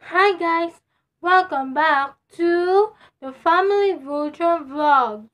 Hi guys, welcome back to the Family Vulture Vlog.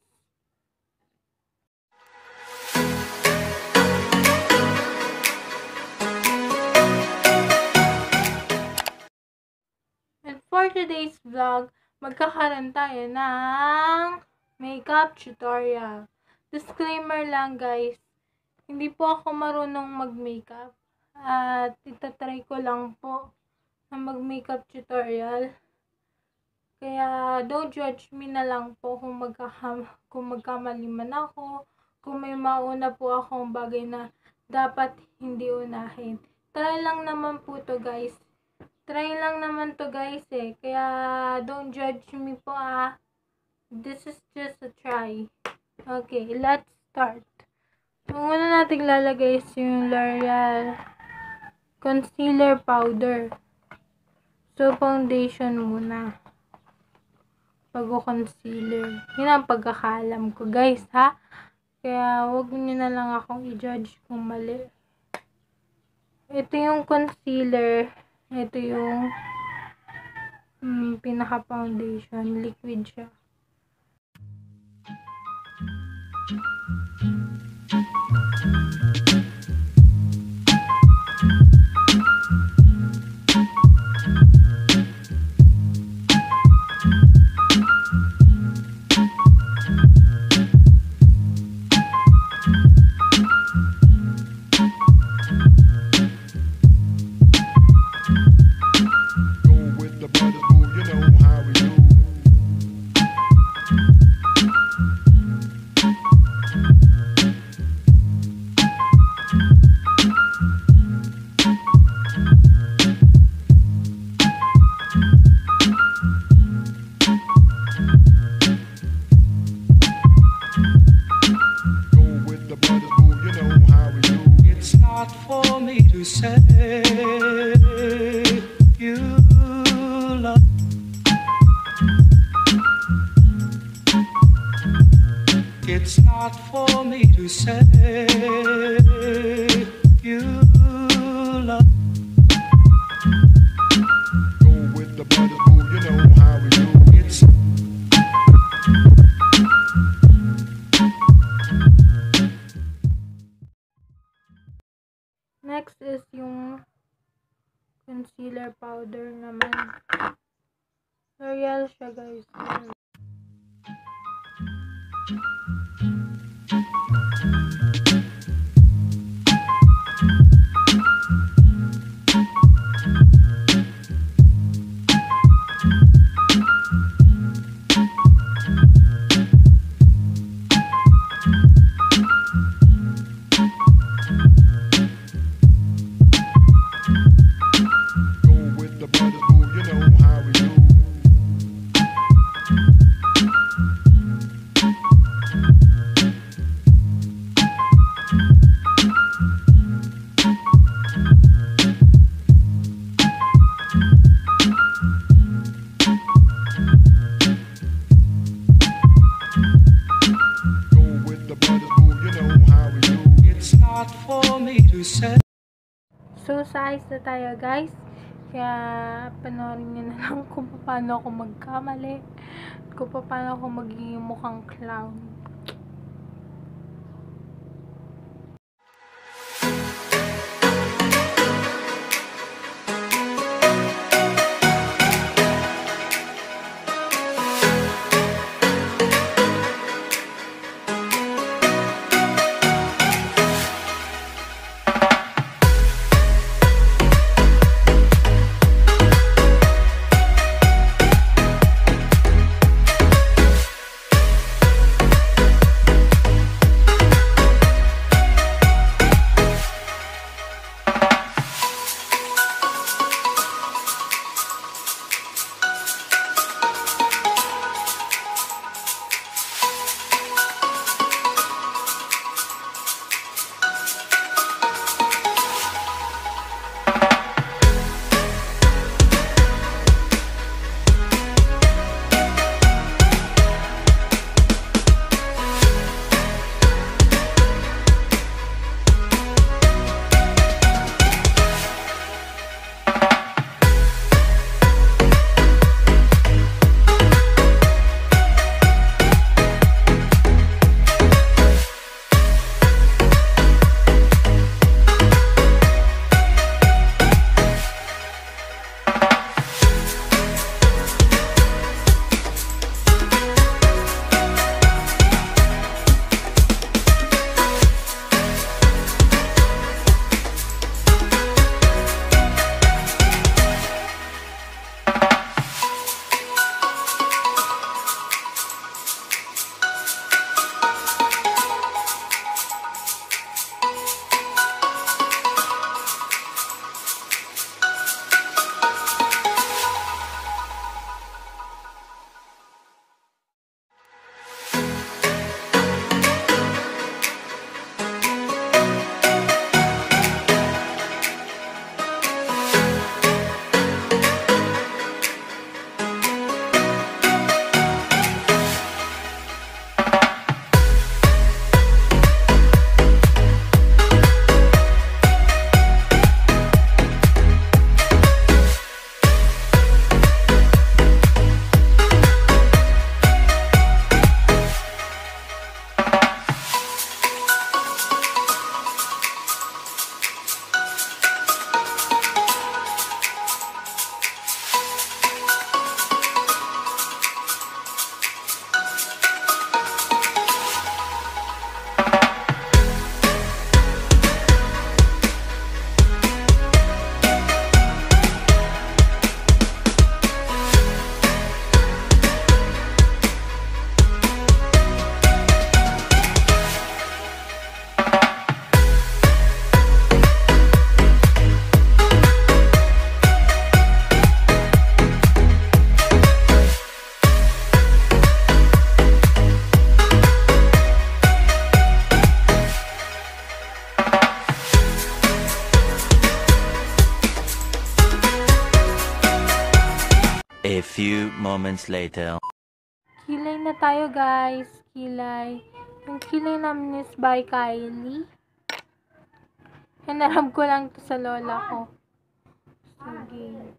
And for today's vlog, magkakaroon tayo ng makeup tutorial. Disclaimer lang guys, hindi po ako marunong mag-makeup at itatry ko lang po na mag-makeup tutorial. Kaya don't judge me na lang po kung magkamali man ako, kung may mauna po akong bagay na dapat hindi unahin. Try lang naman po to guys. Try lang naman to guys eh. Kaya don't judge me po ah. This is just a try. Okay, let's start. Ang una nating lalagay is yung L'Oreal concealer powder. So, foundation muna. Bago concealer. Yun ang pagkakalam ko guys ha. Kaya wag niyo na lang akong i-judge kung mali. Ito yung concealer. Ito yung pinaka foundation. Liquid siya. For me to say you love. It's not for me to say you love. Go with the brothers, boo, you know how we do. It's Next is yung concealer powder naman. L'Oreal siya guys. So, sa eyes na tayo guys. Kaya, panoorin nyo na lang kung paano ako magkamali. Kung paano ako magiging mukhang clown. A few moments later. Kilay na tayo, guys. Kilay. Yung kilay namin is by Kylie. Hinaram ko lang to sa lola ko. Sige.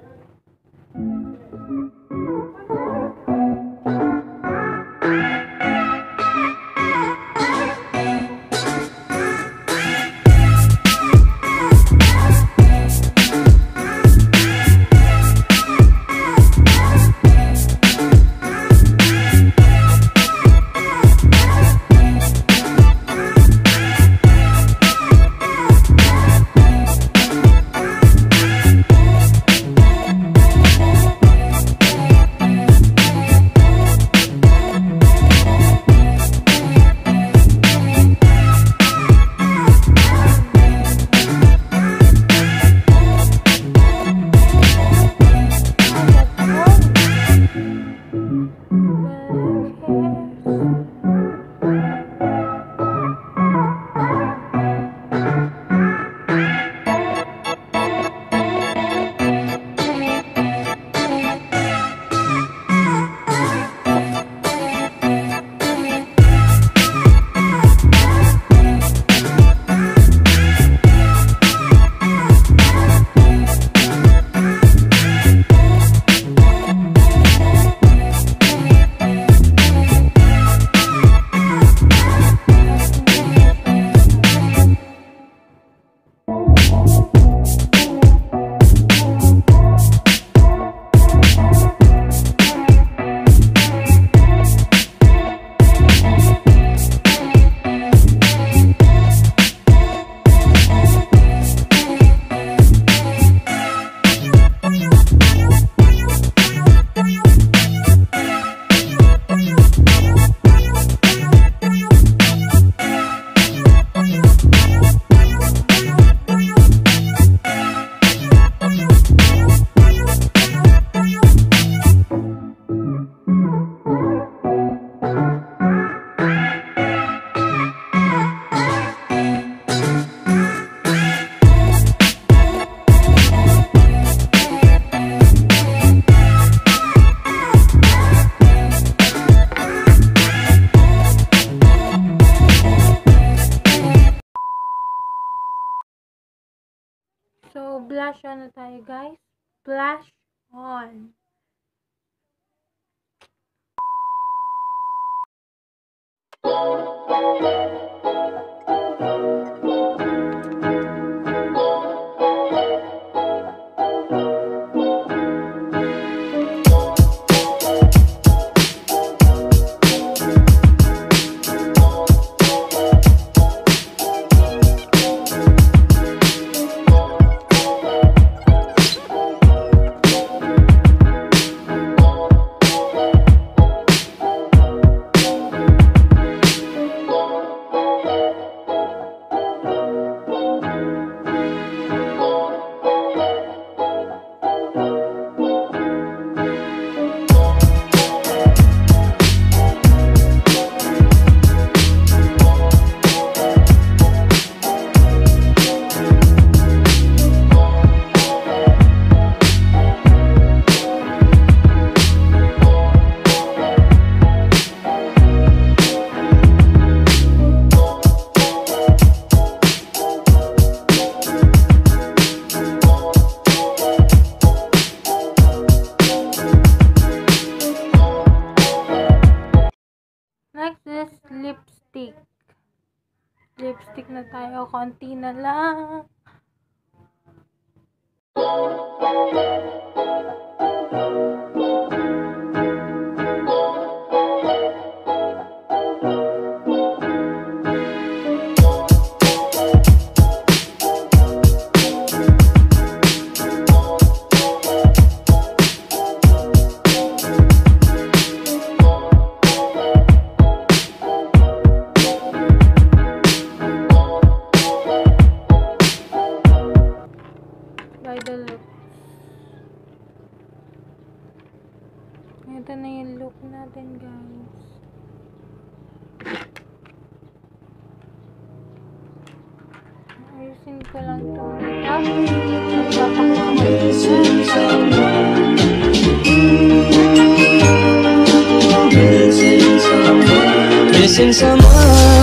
So, blush on na tayo, guys. Blush on. Next is lipstick. Lipstick na tayo. Konti na lang. By the look. Ito na yung look natin, guys. Ayusin ko lang ito. Magpapakita ko. gising sa mga